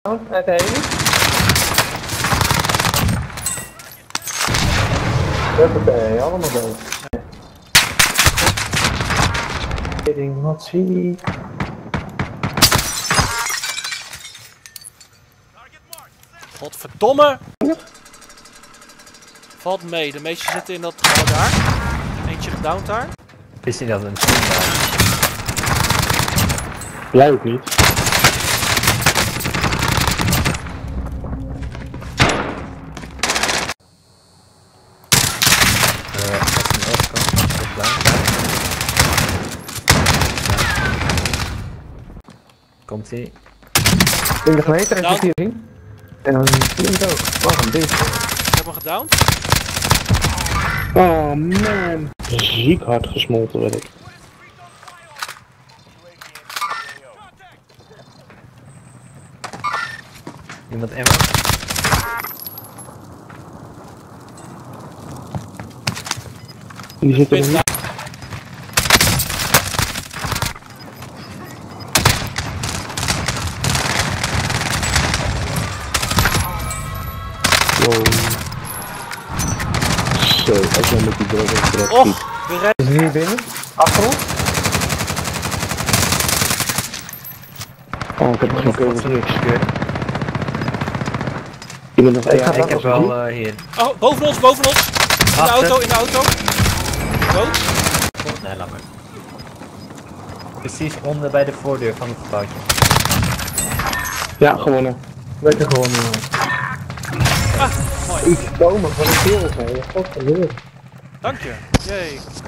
Uit de heen. Huppatee, allemaal dood. Wat zie. Godverdomme! Valt mee, de meeste zitten in dat gebouw daar. Eentje gedowned daar. Wist niet dat het een team was. Jij ook niet. Komt ie. 20 meter en hier zien. En dan klinkt ook. Wat een beest. Ik heb hem gedowned. Oh man. Ziek hard gesmolten werd ik. Iemand ammo? Die zit er niet. Wow. Zo, als jij met die droog erop Och, schiet. de red. Is er hier binnen? Achter ons? Oh, ik heb nog geen keuze gesecureerd. Iemand nog Ik heb wel hier. Oh, boven ons, boven ons! In de auto, in de auto. Dood. Nee, laat maar. Precies onder bij de voordeur van het gebouwtje. Ja, gewonnen. Lekker gewonnen. Ah, mooi. Iets komen van de wereld, hè. God van de wereld. Dank je. Jee.